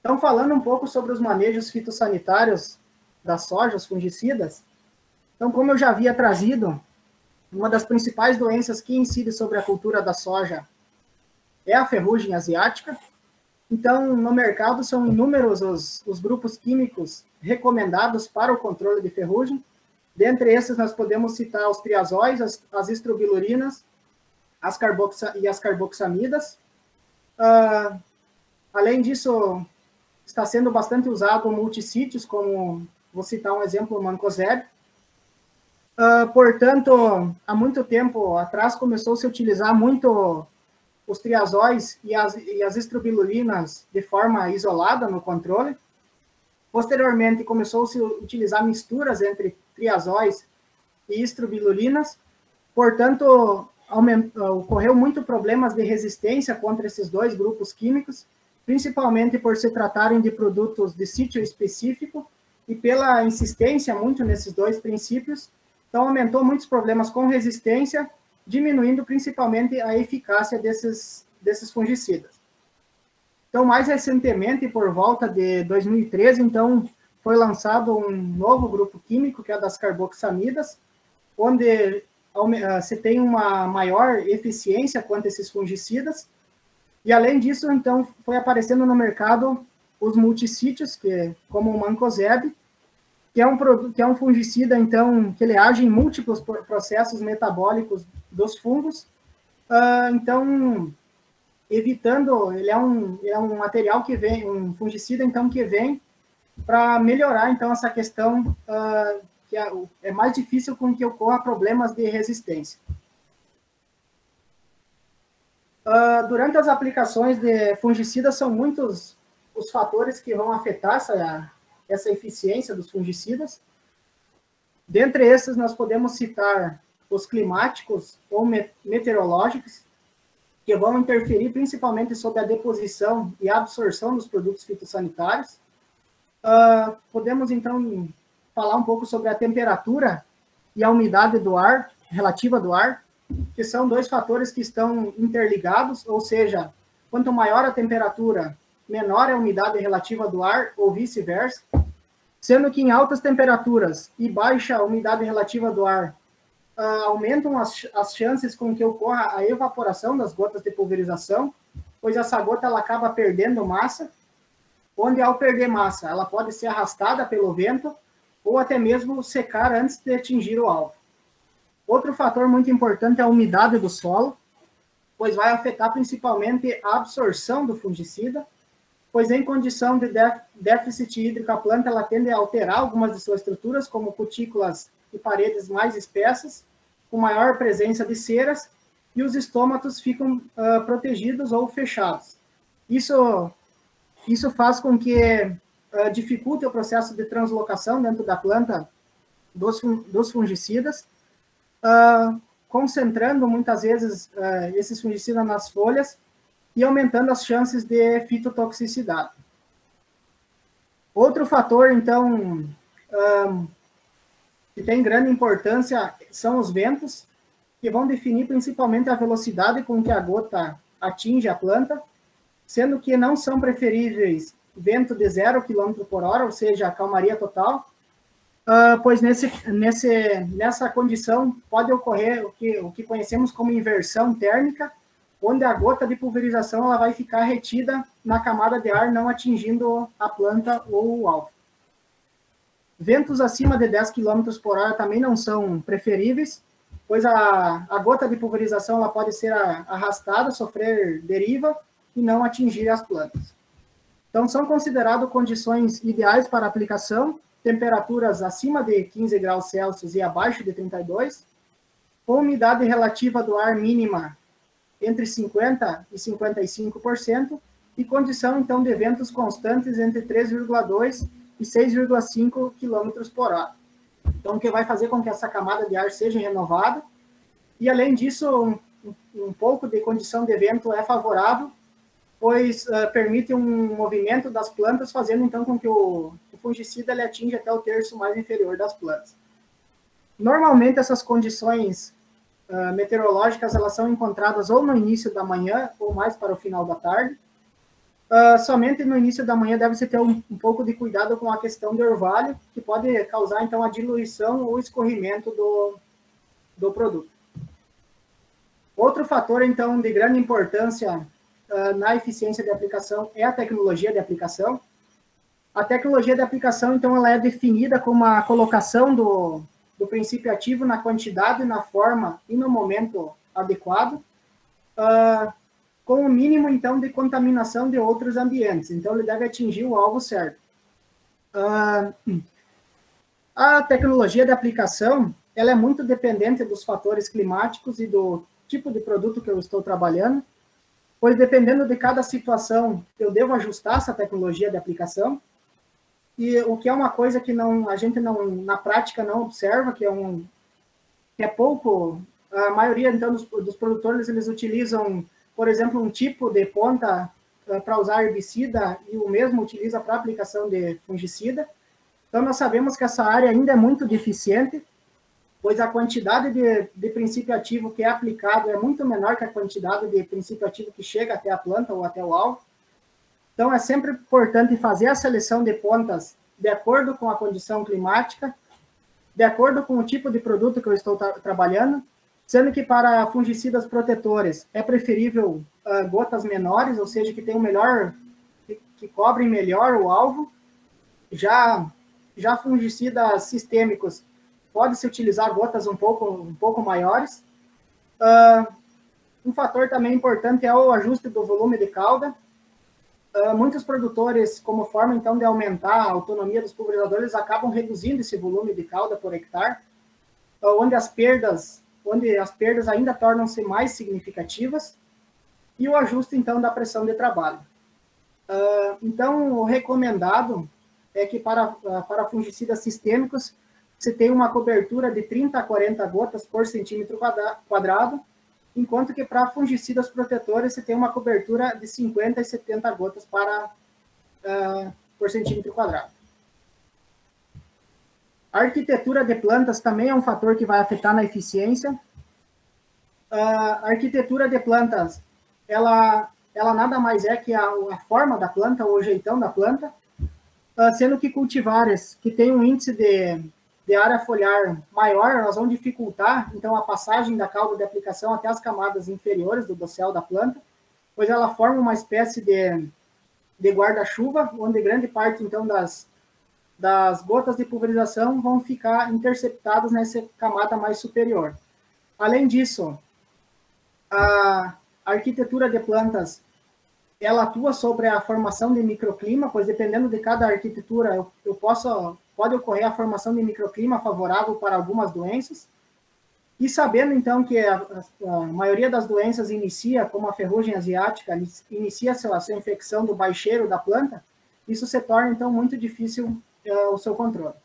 Então, falando um pouco sobre os manejos fitossanitários da soja, os fungicidas, então, como eu já havia trazido, uma das principais doenças que incide sobre a cultura da soja é a ferrugem asiática. Então, no mercado são inúmeros os grupos químicos recomendados para o controle de ferrugem. Dentre esses, nós podemos citar os triazóis, as estrobilurinas e as carboxamidas. Além disso, está sendo bastante usado multissítios, como, vou citar um exemplo, o mancozeb. Portanto, há muito tempo atrás começou-se a utilizar muito os triazóis e as estrobilulinas de forma isolada no controle. Posteriormente, começou-se a utilizar misturas entre triazóis e estrobilulinas. Portanto, ocorreu muito problemas de resistência contra esses dois grupos químicos, principalmente por se tratarem de produtos de sítio específico e pela insistência muito nesses dois princípios. Então, aumentou muitos problemas com resistência, diminuindo principalmente a eficácia desses fungicidas. Então, mais recentemente, por volta de 2013, então, foi lançado um novo grupo químico, que é das carboxamidas, onde se tem uma maior eficiência quanto a esses fungicidas. E, além disso, então, foi aparecendo no mercado os multissítios, como o mancozeb, que é um fungicida, então, que ele age em múltiplos processos metabólicos dos fungos. Então, evitando, ele é um material que vem, um fungicida, então, que vem para melhorar, então, essa questão que é mais difícil com que ocorra problemas de resistência. Durante as aplicações de fungicidas, são muitos os fatores que vão afetar essa eficiência dos fungicidas. Dentre esses, nós podemos citar os climáticos ou meteorológicos, que vão interferir principalmente sobre a deposição e a absorção dos produtos fitossanitários. Podemos, então, falar um pouco sobre a temperatura e a umidade do ar, relativa do ar, que são dois fatores que estão interligados, ou seja, quanto maior a temperatura, menor é a umidade relativa do ar, ou vice-versa, sendo que em altas temperaturas e baixa umidade relativa do ar, aumentam as chances com que ocorra a evaporação das gotas de pulverização, pois essa gota ela acaba perdendo massa, onde ao perder massa, ela pode ser arrastada pelo vento ou até mesmo secar antes de atingir o alvo. Outro fator muito importante é a umidade do solo, pois vai afetar principalmente a absorção do fungicida, pois em condição de déficit hídrico, a planta ela tende a alterar algumas de suas estruturas, como cutículas e paredes mais espessas, com maior presença de ceras, e os estômatos ficam protegidos ou fechados. Isso faz com que dificulte o processo de translocação dentro da planta dos fungicidas, concentrando muitas vezes esses fungicidas nas folhas e aumentando as chances de fitotoxicidade. Outro fator, então, que tem grande importância são os ventos, que vão definir principalmente a velocidade com que a gota atinge a planta, sendo que não são preferíveis vento de 0 km por hora, ou seja, a calmaria total, pois nessa condição pode ocorrer o que conhecemos como inversão térmica, onde a gota de pulverização ela vai ficar retida na camada de ar, não atingindo a planta ou o alvo. Ventos acima de 10 km por hora também não são preferíveis, pois a gota de pulverização ela pode ser arrastada, sofrer deriva e não atingir as plantas. Então, são consideradas condições ideais para aplicação, temperaturas acima de 15 graus Celsius e abaixo de 32, com umidade relativa do ar mínima entre 50% e 55%, e condição, então, de ventos constantes entre 3,2 e 6,5 km por hora. Então, o que vai fazer com que essa camada de ar seja renovada, e, além disso, um pouco de condição de vento é favorável, pois permite um movimento das plantas, fazendo, então, com que o fungicida ele atinja até o terço mais inferior das plantas. Normalmente, essas condições meteorológicas elas são encontradas ou no início da manhã ou mais para o final da tarde. Somente no início da manhã deve-se ter um pouco de cuidado com a questão do orvalho, que pode causar, então, a diluição ou escorrimento do produto. Outro fator, então, de grande importância na eficiência de aplicação é a tecnologia de aplicação. A tecnologia de aplicação, então, ela é definida como a colocação do princípio ativo na quantidade, na forma e no momento adequado, com o mínimo, então, de contaminação de outros ambientes. Então, ele deve atingir o alvo certo. A tecnologia de aplicação, ela é muito dependente dos fatores climáticos e do tipo de produto que eu estou trabalhando, pois dependendo de cada situação, eu devo ajustar essa tecnologia de aplicação, e o que é uma coisa que a gente na prática não observa, que é pouco, a maioria, então, dos produtores, eles utilizam, por exemplo, um tipo de ponta para usar herbicida e o mesmo utiliza para aplicação de fungicida. Então, nós sabemos que essa área ainda é muito deficiente, pois a quantidade de princípio ativo que é aplicado é muito menor que a quantidade de princípio ativo que chega até a planta ou até o alvo. Então, é sempre importante fazer a seleção de pontas de acordo com a condição climática, de acordo com o tipo de produto que eu estou trabalhando, sendo que para fungicidas protetores é preferível gotas menores, ou seja, que tenham que cobrem melhor o alvo. Já fungicidas sistêmicos, pode-se utilizar gotas um pouco maiores. Um fator também importante é o ajuste do volume de cauda. Muitos produtores, como forma, então, de aumentar a autonomia dos pulverizadores, acabam reduzindo esse volume de cauda por hectare, onde as perdas ainda tornam-se mais significativas, e o ajuste, então, da pressão de trabalho. Então, o recomendado é que para fungicidas sistêmicos, você tem uma cobertura de 30 a 40 gotas por centímetro quadrado, enquanto que para fungicidas protetores, você tem uma cobertura de 50 e 70 gotas por centímetro quadrado. A arquitetura de plantas também é um fator que vai afetar na eficiência. A arquitetura de plantas, ela nada mais é que a forma da planta, ou o jeitão da planta, sendo que cultivares que têm um índice de área foliar maior, elas vão dificultar, então, a passagem da cauda de aplicação até as camadas inferiores do dossel da planta, pois ela forma uma espécie de guarda-chuva, onde grande parte, então, das gotas de pulverização vão ficar interceptadas nessa camada mais superior. Além disso, a arquitetura de plantas, ela atua sobre a formação de microclima, pois dependendo de cada arquitetura, pode ocorrer a formação de microclima favorável para algumas doenças. E sabendo, então, que a maioria das doenças inicia, como a ferrugem asiática, inicia a sua infecção do baixeiro da planta, isso se torna, então, muito difícil o seu controle.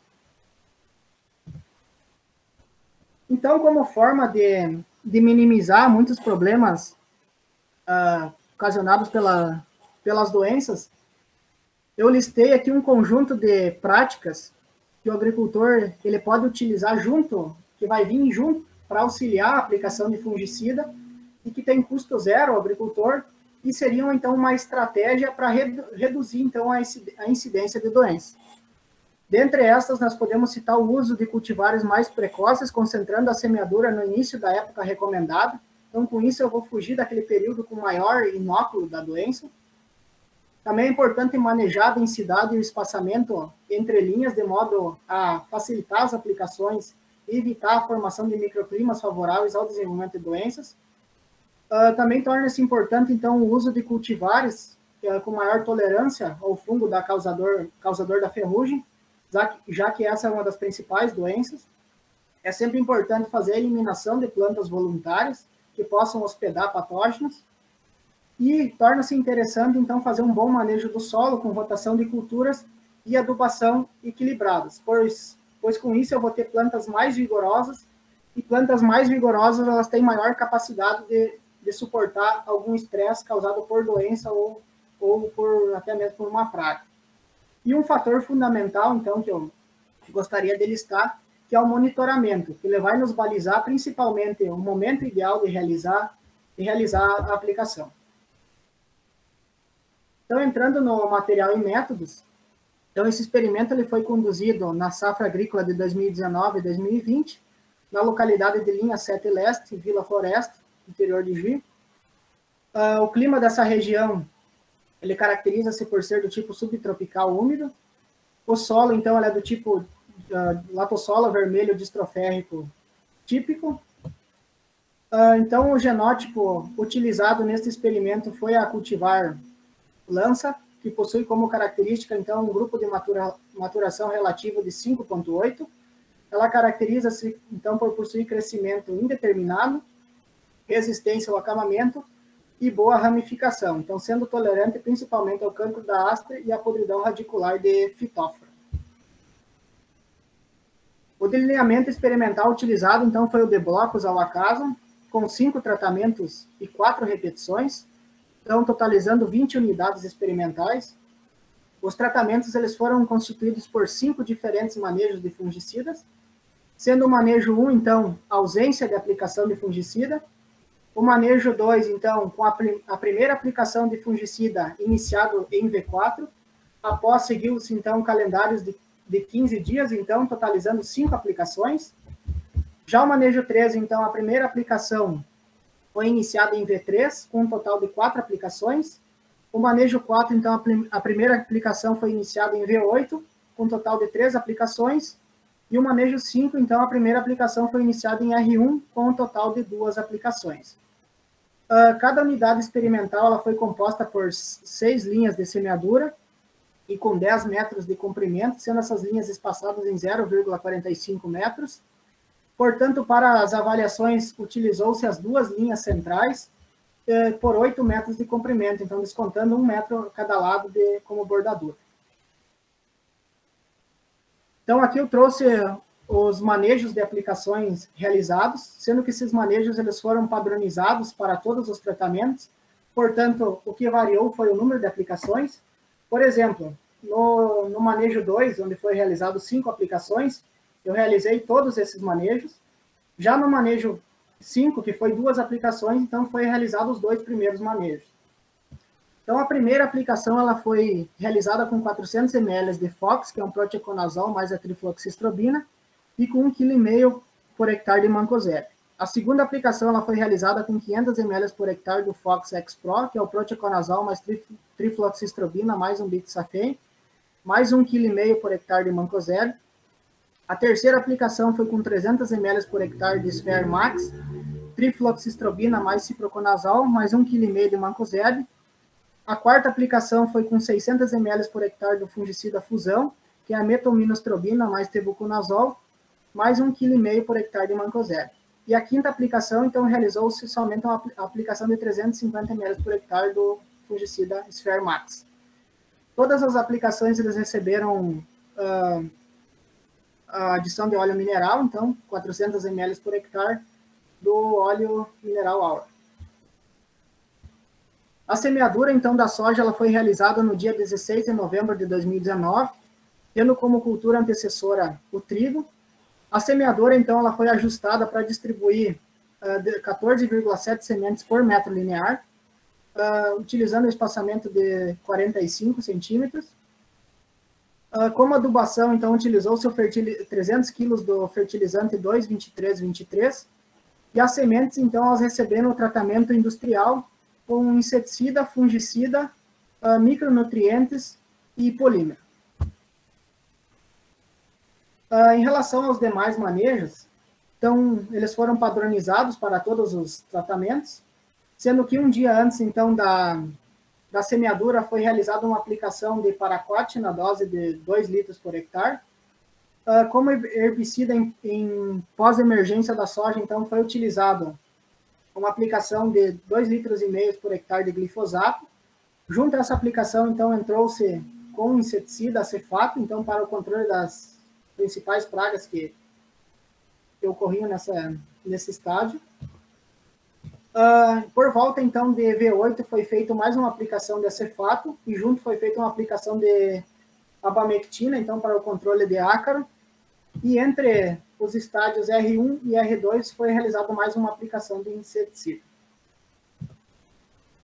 Então, como forma de minimizar muitos problemas ocasionados pelas doenças, eu listei aqui um conjunto de práticas que o agricultor ele pode utilizar que vai vir junto para auxiliar a aplicação de fungicida e que tem custo zero ao agricultor e seriam, então, uma estratégia para reduzir, então, a incidência de doenças. Dentre estas, nós podemos citar o uso de cultivares mais precoces, concentrando a semeadura no início da época recomendada. Então, com isso, eu vou fugir daquele período com maior inóculo da doença. Também é importante manejar a densidade e o espaçamento entre linhas, de modo a facilitar as aplicações e evitar a formação de microclimas favoráveis ao desenvolvimento de doenças. Também torna-se importante, então, o uso de cultivares com maior tolerância ao fungo causador da ferrugem, já que essa é uma das principais doenças. É sempre importante fazer a eliminação de plantas voluntárias que possam hospedar patógenos, e torna-se interessante, então, fazer um bom manejo do solo com rotação de culturas e adubação equilibradas, pois com isso eu vou ter plantas mais vigorosas, e plantas mais vigorosas elas têm maior capacidade de suportar algum estresse causado por doença ou até mesmo por uma praga. E um fator fundamental, então, que eu gostaria de listar, que é o monitoramento, que ele vai nos balizar principalmente o momento ideal de realizar a aplicação. Então, entrando no material e métodos, então esse experimento ele foi conduzido na safra agrícola de 2019 e 2020, na localidade de Linha 7 Leste, Vila Floresta, interior de Juí. O clima dessa região, ele caracteriza-se por ser do tipo subtropical úmido. O solo, então, ele é do tipo latossolo vermelho distroférrico típico. Então, o genótipo utilizado neste experimento foi a cultivar Lança, que possui como característica, então, um grupo de maturação relativo de 5,8. Ela caracteriza-se, então, por possuir crescimento indeterminado, resistência ao acamamento e boa ramificação, então, sendo tolerante principalmente ao cancro da haste e à podridão radicular de fitófora. O delineamento experimental utilizado, então, foi o de blocos ao acaso, com 5 tratamentos e 4 repetições, então, totalizando 20 unidades experimentais. Os tratamentos eles foram constituídos por 5 diferentes manejos de fungicidas, sendo o manejo 1, então, ausência de aplicação de fungicida, o manejo 2, então, com a primeira aplicação de fungicida iniciado em V4, após seguiu-se, então, calendários de 15 dias, então, totalizando 5 aplicações. Já o manejo 3, então, a primeira aplicação foi iniciada em V3, com um total de 4 aplicações. O manejo 4, então, a primeira aplicação foi iniciada em V8, com um total de 3 aplicações. E o manejo 5, então, a primeira aplicação foi iniciada em R1, com um total de 2 aplicações. Cada unidade experimental ela foi composta por 6 linhas de semeadura e com 10 metros de comprimento, sendo essas linhas espaçadas em 0,45 metros. Portanto, para as avaliações, utilizou-se as 2 linhas centrais por 8 metros de comprimento, então descontando 1 metro a cada lado como bordadura. Então, aqui eu trouxe os manejos de aplicações realizados, sendo que esses manejos eles foram padronizados para todos os tratamentos. Portanto, o que variou foi o número de aplicações. Por exemplo, no manejo 2, onde foi realizado 5 aplicações, eu realizei todos esses manejos. Já no manejo 5, que foi 2 aplicações, então foi realizado os 2 primeiros manejos. Então, a primeira aplicação ela foi realizada com 400 ml de Fox, que é um proteconazol mais a trifloxistrobina, e com 1,5 kg por hectare de mancozeb. A segunda aplicação ela foi realizada com 500 ml por hectare do Fox X Pro, que é o proteconazol mais trifloxistrobina mais um bixafen, mais 1,5 kg por hectare de mancozeb. A terceira aplicação foi com 300 ml por hectare de Sphere Max, trifloxistrobina mais ciproconazol, mais 1,5 kg de mancozeb. A quarta aplicação foi com 600 ml por hectare do fungicida Fusão, que é a metominostrobina mais tebuconazol, mais 1,5 kg por hectare de mancozeb. E a quinta aplicação, então, realizou-se somente a aplicação de 350 ml por hectare do fungicida Sphere Max. Todas as aplicações eles receberam a adição de óleo mineral, então, 400 ml por hectare do óleo mineral Aura. A semeadura, então, da soja ela foi realizada no dia 16 de novembro de 2019, tendo como cultura antecessora o trigo. A semeadora, então, ela foi ajustada para distribuir 14,7 sementes por metro linear, utilizando o espaçamento de 45 centímetros. Como adubação, então, utilizou-se 300 kg do fertilizante 2,23,23, e as sementes, então, elas receberam o tratamento industrial com inseticida, fungicida, micronutrientes e polímero. Em relação aos demais manejos, então, eles foram padronizados para todos os tratamentos, sendo que um dia antes, então, da semeadura foi realizada uma aplicação de paraquat na dose de 2 litros por hectare. Como herbicida em pós-emergência da soja, então, foi utilizado uma aplicação de 2,5 litros por hectare de glifosato. Junto a essa aplicação, então, entrou-se com inseticida acefato, então, para o controle das principais pragas que ocorriam nesse estágio. Por volta, então, de V8, foi feita mais uma aplicação de acefato, e junto foi feita uma aplicação de abamectina, então, para o controle de ácaro. E entre os estádios R1 e R2 foi realizada mais uma aplicação de inseticida.